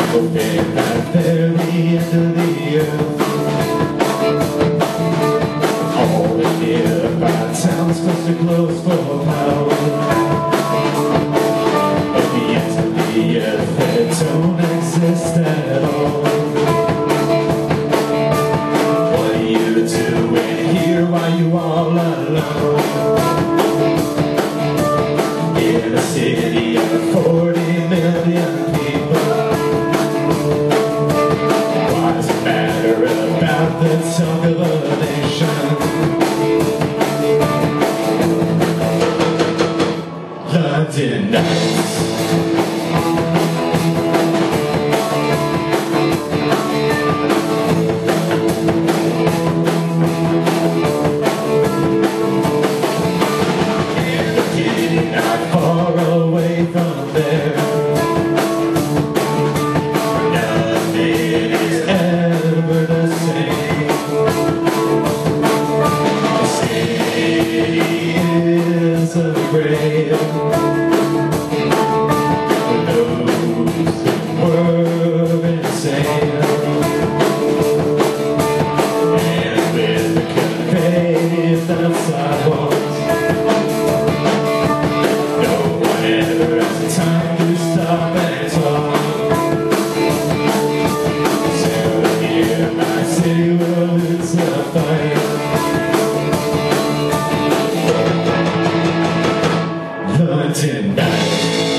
hoping that they're the end of the earth. All the nearby towns close to close for power. But the ends of the earth that don't exist at all. What are you doing here while you all alone? In a city of 40 million people. Why does it matter about the talk of a nation? London nights. Not far away from there, nothing is ever the same. The city is afraid for those who were insane. And with the confetti on the sidewalks, never has time to stop and talk. So here my city will lose the fight. London night.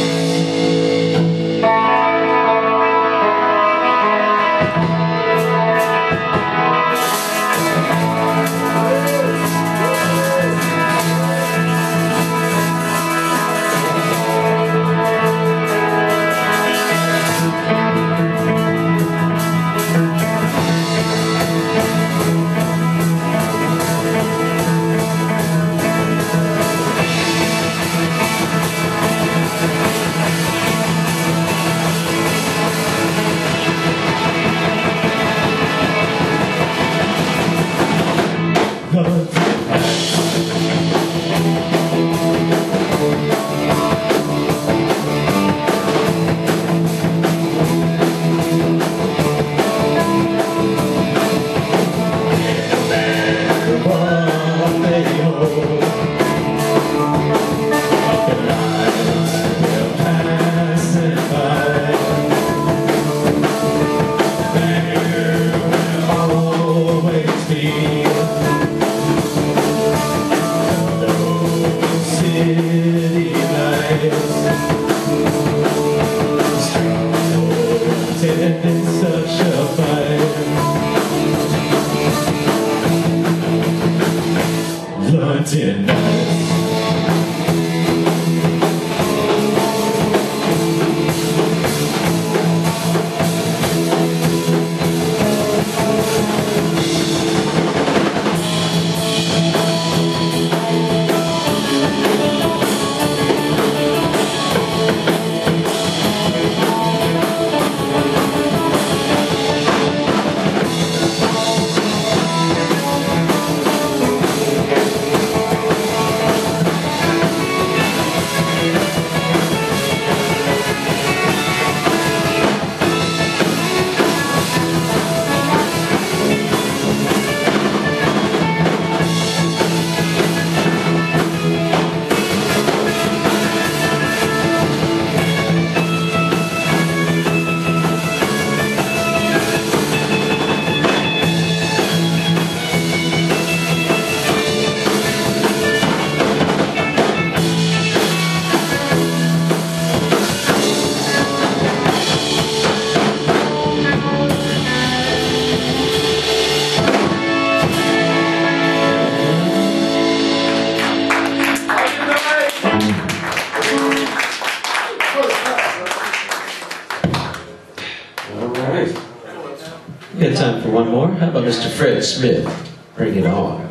In such a fight, London night. We got time for one more. How about Mr. Fred Smith? Bring it on.